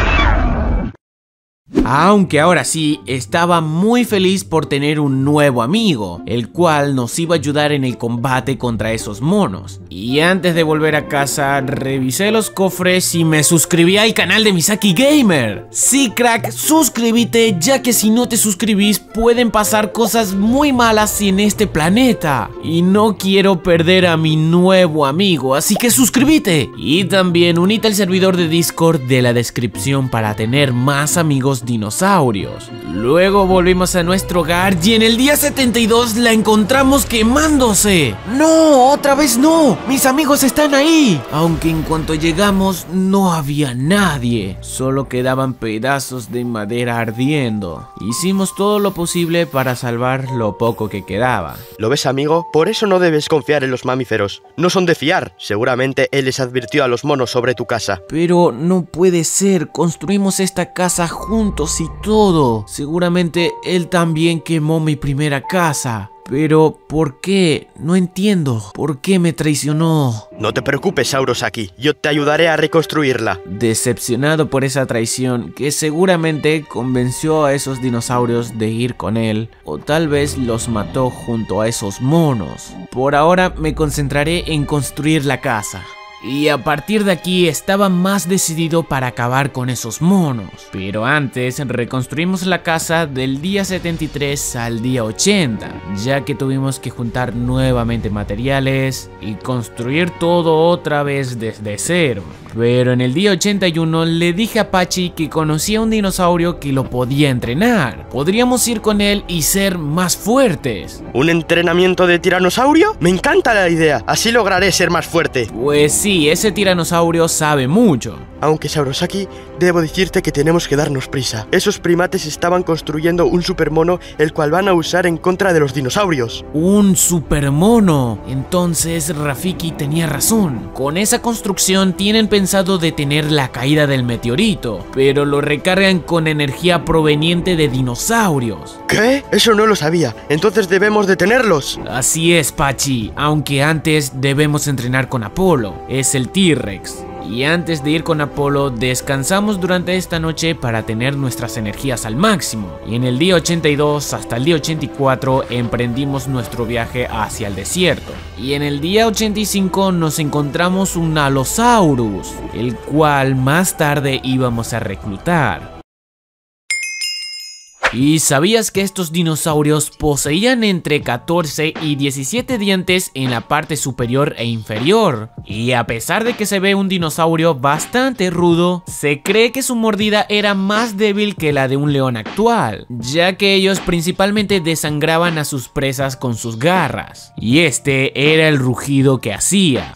Aunque ahora sí, estaba muy feliz por tener un nuevo amigo, el cual nos iba a ayudar en el combate contra esos monos. Y antes de volver a casa, revisé los cofres y me suscribí al canal de Misaki Gamer. Sí, crack, suscríbete, ya que si no te suscribís pueden pasar cosas muy malas en este planeta. Y no quiero perder a mi nuevo amigo, así que suscríbete. Y también unite al servidor de Discord de la descripción para tener más amigos dinosaurios. Luego volvimos a nuestro hogar y en el día 72 la encontramos quemándose. ¡No! ¡Otra vez no! ¡Mis amigos están ahí! Aunque en cuanto llegamos no había nadie. Solo quedaban pedazos de madera ardiendo. Hicimos todo lo posible para salvar lo poco que quedaba. ¿Lo ves, amigo? Por eso no debes confiar en los mamíferos. No son de fiar. Seguramente él les advirtió a los monos sobre tu casa. Pero no puede ser. Construimos esta casa juntos y todo. Seguramente él también quemó mi primera casa. Pero, ¿por qué? No entiendo. ¿Por qué me traicionó? No te preocupes, Saurosaki. Yo te ayudaré a reconstruirla. Decepcionado por esa traición, que seguramente convenció a esos dinosaurios de ir con él, o tal vez los mató junto a esos monos. Por ahora me concentraré en construir la casa. Y a partir de aquí estaba más decidido para acabar con esos monos. Pero antes reconstruimos la casa del día 73 al día 80, ya que tuvimos que juntar nuevamente materiales y construir todo otra vez desde cero. Pero en el día 81 le dije a Pachi que conocía un dinosaurio que lo podía entrenar. Podríamos ir con él y ser más fuertes. ¿Un entrenamiento de tiranosaurio? Me encanta la idea, así lograré ser más fuerte. Pues sí, ese tiranosaurio sabe mucho. Aunque Saurosaki, debo decirte que tenemos que darnos prisa. Esos primates estaban construyendo un supermono el cual van a usar en contra de los dinosaurios. Un supermono. Entonces Rafiki tenía razón. Con esa construcción tienen pensado detener la caída del meteorito, pero lo recargan con energía proveniente de dinosaurios. ¿Qué? Eso no lo sabía. Entonces debemos detenerlos. Así es, Pachi, aunque antes debemos entrenar con Apolo. Es el T-Rex. Y antes de ir con Apolo, descansamos durante esta noche para tener nuestras energías al máximo. Y en el día 82 hasta el día 84 emprendimos nuestro viaje hacia el desierto. Y en el día 85 nos encontramos un Allosaurus, el cual más tarde íbamos a reclutar. ¿Y sabías que estos dinosaurios poseían entre 14 y 17 dientes en la parte superior e inferior? Y a pesar de que se ve un dinosaurio bastante rudo, se cree que su mordida era más débil que la de un león actual, ya que ellos principalmente desangraban a sus presas con sus garras, y este era el rugido que hacía.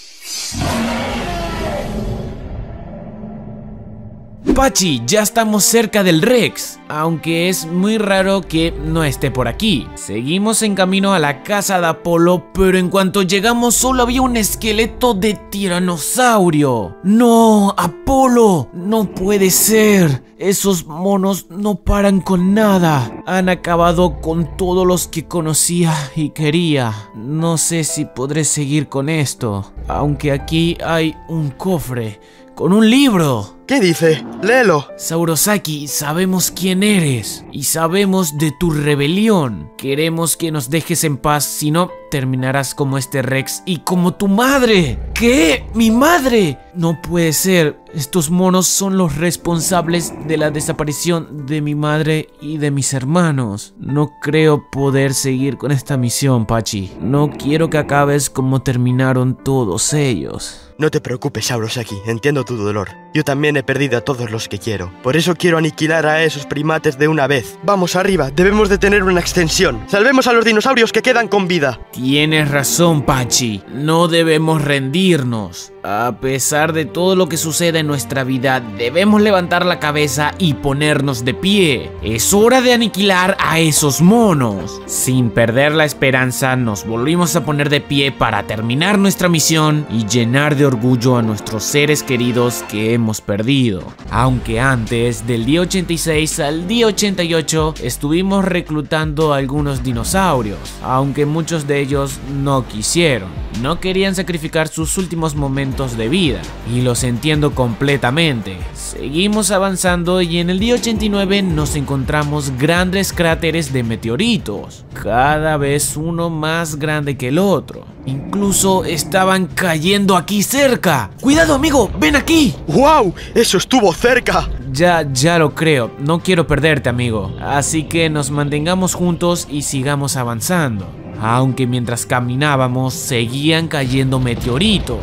Pachi, ya estamos cerca del Rex, aunque es muy raro que no esté por aquí. Seguimos en camino a la casa de Apolo, pero en cuanto llegamos solo había un esqueleto de tiranosaurio. ¡No, Apolo! ¡No puede ser! Esos monos no paran con nada. Han acabado con todos los que conocía y quería. No sé si podré seguir con esto, aunque aquí hay un cofre con un libro. ¿Qué dice? Léelo. Saurosaki, sabemos quién eres y sabemos de tu rebelión. Queremos que nos dejes en paz, si no terminarás como este Rex y como tu madre. ¿Qué? ¿Mi madre? No puede ser. Estos monos son los responsables de la desaparición de mi madre y de mis hermanos. No creo poder seguir con esta misión, Pachi. No quiero que acabes como terminaron todos ellos. No te preocupes, Saurosaki, entiendo tu dolor. Yo también he perdido a todos los que quiero. Por eso quiero aniquilar a esos primates de una vez. Vamos arriba, debemos detener una extensión. Salvemos a los dinosaurios que quedan con vida. Tienes razón, Pachi. No debemos rendirnos. A pesar de todo lo que sucede en nuestra vida, debemos levantar la cabeza y ponernos de pie. Es hora de aniquilar a esos monos. Sin perder la esperanza, nos volvimos a poner de pie para terminar nuestra misión y llenar de orgullo a nuestros seres queridos que hemos perdido. Aunque antes, del día 86 al día 88, estuvimos reclutando a algunos dinosaurios, aunque muchos de ellos no quisieron. No querían sacrificar sus últimos momentos de vida, y los entiendo completamente. Seguimos avanzando y en el día 89 nos encontramos grandes cráteres de meteoritos, cada vez uno más grande que el otro. Incluso estaban cayendo aquí cerca. ¡Cuidado, amigo! ¡Ven aquí! ¡Wow! ¡Eso estuvo cerca! Ya lo creo. No quiero perderte, amigo. Así que nos mantengamos juntos y sigamos avanzando. Aunque mientras caminábamos seguían cayendo meteoritos.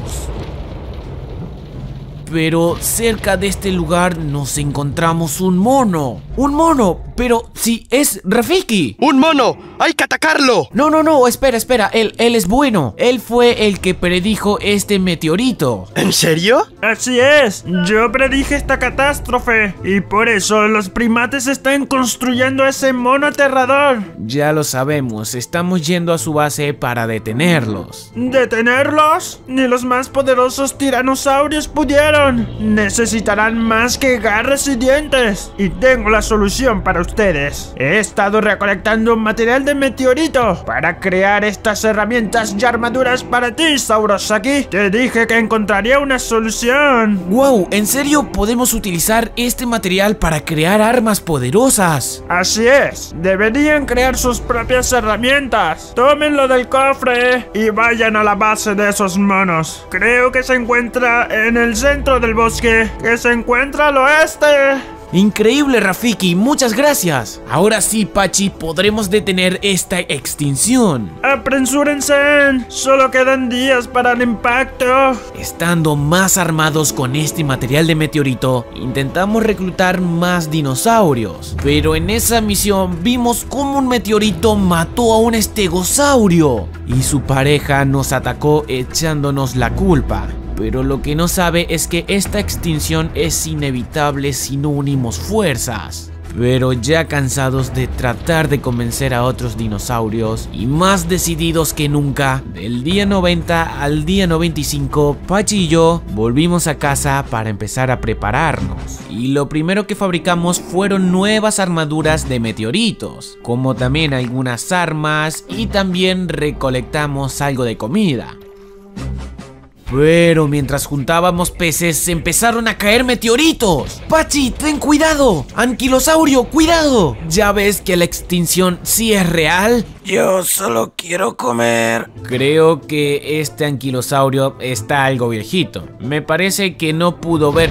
Pero cerca de este lugar nos encontramos un mono. ¡Un mono! Pero si es Rafiki. ¡Un mono! ¡Hay que atacarlo! No, espera. Él es bueno. Él fue el que predijo este meteorito. ¿En serio? Así es. Yo predije esta catástrofe. Y por eso los primates están construyendo ese mono aterrador. Ya lo sabemos. Estamos yendo a su base para detenerlos. ¿Detenerlos? Ni los más poderosos tiranosaurios pudieron. Necesitarán más que garras y dientes. Y tengo la solución para ustedes. He estado recolectando material de meteorito para crear estas herramientas y armaduras para ti, Saurosaki. Te dije que encontraría una solución. ¡Wow! ¿En serio podemos utilizar este material para crear armas poderosas? Así es. Deberían crear sus propias herramientas. Tómenlo del cofre y vayan a la base de esos monos. Creo que se encuentra en el centro del bosque, que se encuentra al oeste. Increíble, Rafiki, muchas gracias. Ahora sí, Pachi, podremos detener esta extinción. ¡Apresúrense! Solo quedan días para el impacto. Estando más armados con este material de meteorito, intentamos reclutar más dinosaurios. Pero en esa misión vimos cómo un meteorito mató a un estegosaurio y su pareja nos atacó echándonos la culpa. pero lo que no sabe es que esta extinción es inevitable si no unimos fuerzas. Pero ya cansados de tratar de convencer a otros dinosaurios y más decididos que nunca, del día 90 al día 95, Pachi y yo volvimos a casa para empezar a prepararnos. Y lo primero que fabricamos fueron nuevas armaduras de meteoritos, como también algunas armas, y también recolectamos algo de comida. Pero mientras juntábamos peces empezaron a caer meteoritos. Pachi, ten cuidado. Anquilosaurio, cuidado. ¿Ya ves que la extinción sí es real? Yo solo quiero comer. Creo que este anquilosaurio está algo viejito. Me parece que no pudo ver.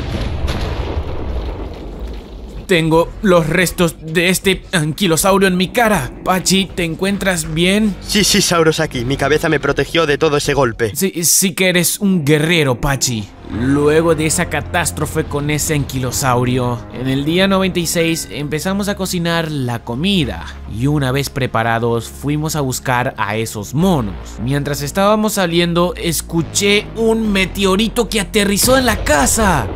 Tengo los restos de este anquilosaurio en mi cara. Pachi, ¿te encuentras bien? Sí, Saurosaki, mi cabeza me protegió de todo ese golpe. Sí que eres un guerrero, Pachi. Luego de esa catástrofe con ese anquilosaurio, en el día 96 empezamos a cocinar la comida. Y una vez preparados, fuimos a buscar a esos monos. Mientras estábamos saliendo, escuché un meteorito que aterrizó en la casa.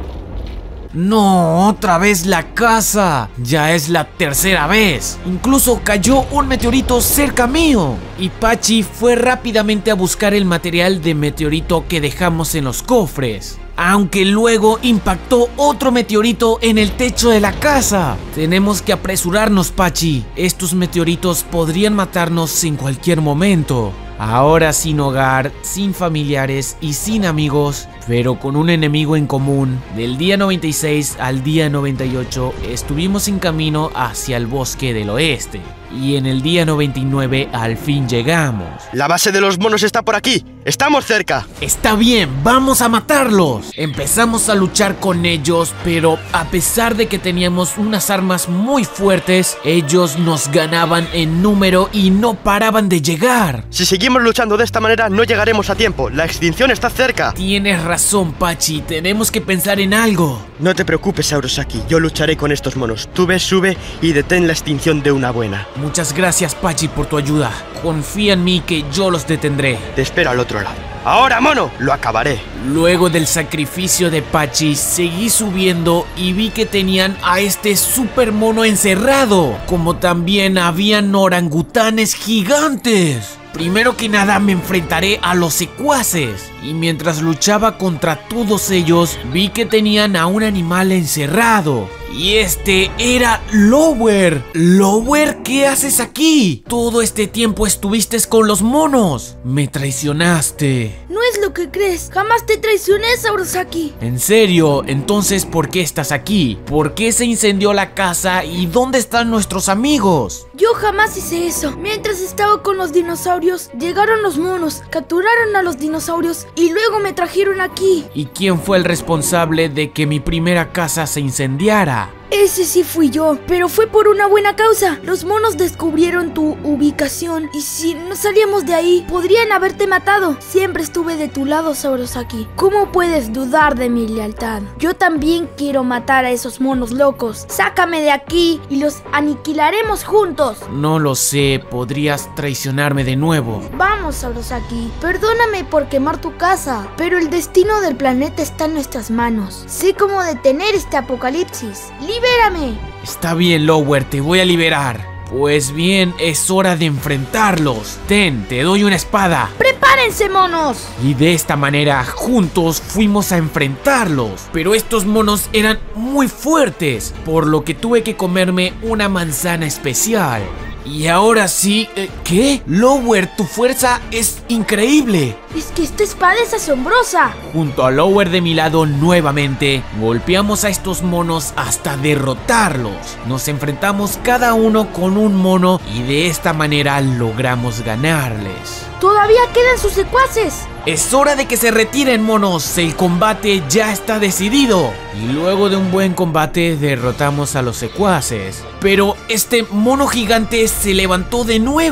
No, otra vez la casa. Ya es la tercera vez. Incluso cayó un meteorito cerca mío. Y Pachi fue rápidamente a buscar el material de meteorito que dejamos en los cofres. Aunque luego impactó otro meteorito en el techo de la casa. Tenemos que apresurarnos, Pachi. Estos meteoritos podrían matarnos en cualquier momento. Ahora sin hogar, sin familiares y sin amigos, pero con un enemigo en común, del día 96 al día 98 estuvimos en camino hacia el bosque del oeste. Y en el día 99 al fin llegamos. La base de los monos está por aquí. ¡Estamos cerca! Está bien, vamos a matarlos. Empezamos a luchar con ellos, pero a pesar de que teníamos unas armas muy fuertes, ellos nos ganaban en número y no paraban de llegar. Si seguimos luchando de esta manera no llegaremos a tiempo. La extinción está cerca. Tienes razón, Pachi, tenemos que pensar en algo. No te preocupes, Saurosaki, yo lucharé con estos monos. Tú ves, sube y detén la extinción de una buena. Muchas gracias, Pachi, por tu ayuda. Confía en mí que yo los detendré. Te espero al otro lado. ¡Ahora, mono! ¡Lo acabaré! Luego del sacrificio de Pachi, seguí subiendo y vi que tenían a este super mono encerrado. Como también habían orangutanes gigantes. Primero que nada me enfrentaré a los secuaces. Y mientras luchaba contra todos ellos, vi que tenían a un animal encerrado. Y este era Lower. Lower, ¿qué haces aquí? Todo este tiempo estuviste con los monos. Me traicionaste. No es lo que crees. Jamás te traicioné, Saurosaki. ¿En serio? Entonces, ¿por qué estás aquí? ¿Por qué se incendió la casa? ¿Y dónde están nuestros amigos? Yo jamás hice eso. Mientras estaba con los dinosaurios, llegaron los monos, capturaron a los dinosaurios y luego me trajeron aquí. ¿Y quién fue el responsable de que mi primera casa se incendiara? Ese sí fui yo, pero fue por una buena causa. Los monos descubrieron tu ubicación y si no salíamos de ahí, podrían haberte matado. Siempre estuve de tu lado, Saurosaki. ¿Cómo puedes dudar de mi lealtad? Yo también quiero matar a esos monos locos. Sácame de aquí y los aniquilaremos juntos. No lo sé, podrías traicionarme de nuevo. Vamos, Saurosaki. Perdóname por quemar tu casa, pero el destino del planeta está en nuestras manos. Sé cómo detener este apocalipsis. ¡Libérame! Está bien, Lower, te voy a liberar. Pues bien, es hora de enfrentarlos. Ten, te doy una espada. ¡Prepárense, monos! Y de esta manera, juntos fuimos a enfrentarlos. Pero estos monos eran muy fuertes, por lo que tuve que comerme una manzana especial. Y ahora sí, ¿qué? Lower, tu fuerza es increíble. Es que esta espada es asombrosa. Junto a Lower de mi lado nuevamente, golpeamos a estos monos hasta derrotarlos. Nos enfrentamos cada uno con un mono y de esta manera logramos ganarles. Todavía quedan sus secuaces. Es hora de que se retiren, monos. El combate ya está decidido. Y luego de un buen combate derrotamos a los secuaces. Pero este mono gigante se levantó de nuevo.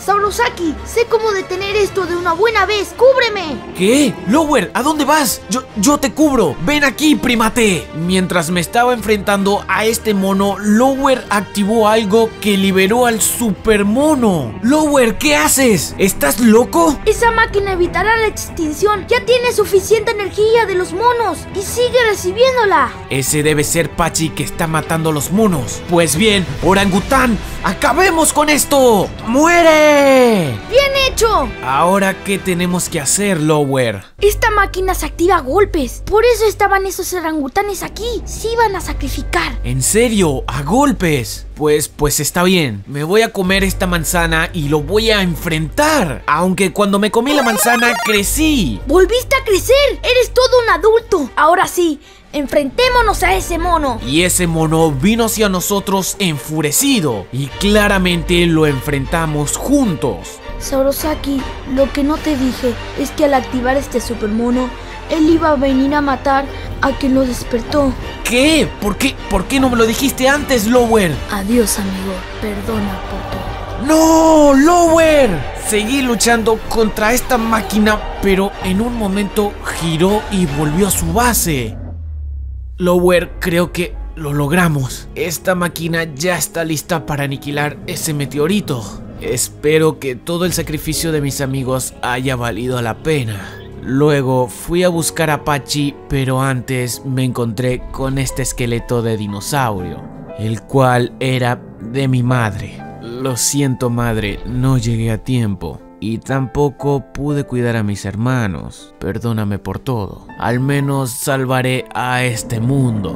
Saurosaki, sé cómo detener esto de una buena vez. ¡Cúbreme! ¿Qué? Lower, ¿a dónde vas? Yo te cubro. Ven aquí, primate. Mientras me estaba enfrentando a este mono, Lower activó algo que liberó al supermono. Lower, ¿qué haces? ¿Estás loco? Esa máquina evitará la extinción. Ya tiene suficiente energía de los monos y sigue recibiéndola. Ese debe ser Pachi que está matando a los monos. Pues bien, orangután, ¡acabemos con esto! ¡Muere! ¡Bien hecho! Ahora, ¿qué tenemos que hacer, Lower? Esta máquina se activa a golpes. Por eso estaban esos orangutanes aquí. Se iban a sacrificar. ¿En serio? ¿A golpes? Pues está bien. Me voy a comer esta manzana y lo voy a enfrentar. Aunque cuando me comí la manzana crecí. ¡Volviste a crecer! ¡Eres todo un adulto! Ahora sí, enfrentémonos a ese mono. Y ese mono vino hacia nosotros enfurecido. Y claramente lo enfrentamos juntos. Saurosaki, lo que no te dije es que al activar este supermono, él iba a venir a matar a quien lo despertó. ¿Qué? ¿Por qué no me lo dijiste antes, Lower? Adiós, amigo. Perdona por todo. ¡No, Lower! Seguí luchando contra esta máquina, pero en un momento giró y volvió a su base. Lower, creo que lo logramos. Esta máquina ya está lista para aniquilar ese meteorito. Espero que todo el sacrificio de mis amigos haya valido la pena. Luego fui a buscar a Pachi, pero antes me encontré con este esqueleto de dinosaurio, el cual era de mi madre. Lo siento, madre, no llegué a tiempo. Y tampoco pude cuidar a mis hermanos. Perdóname por todo. Al menos salvaré a este mundo.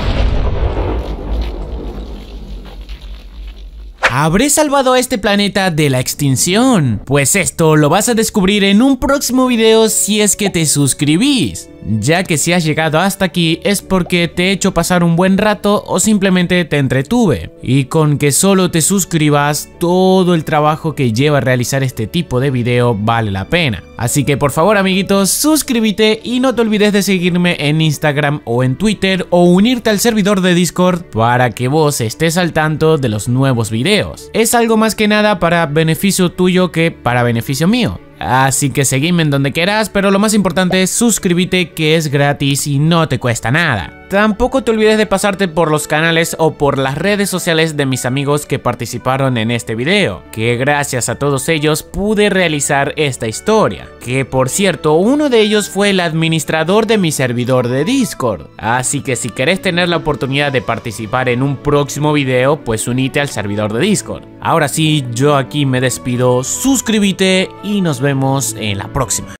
¿Habré salvado a este planeta de la extinción? Pues esto lo vas a descubrir en un próximo video si es que te suscribís. Ya que si has llegado hasta aquí es porque te he hecho pasar un buen rato o simplemente te entretuve. Y con que solo te suscribas, todo el trabajo que lleva a realizar este tipo de video vale la pena. Así que por favor, amiguitos, suscríbete y no te olvides de seguirme en Instagram o en Twitter o unirte al servidor de Discord para que vos estés al tanto de los nuevos videos. Es algo más que nada para beneficio tuyo que para beneficio mío. Así que seguime en donde quieras, pero lo más importante es suscribirte, que es gratis y no te cuesta nada. Tampoco te olvides de pasarte por los canales o por las redes sociales de mis amigos que participaron en este video, que gracias a todos ellos pude realizar esta historia. Que por cierto, uno de ellos fue el administrador de mi servidor de Discord. Así que si querés tener la oportunidad de participar en un próximo video, pues unite al servidor de Discord. Ahora sí, yo aquí me despido, suscríbete y nos vemos en la próxima.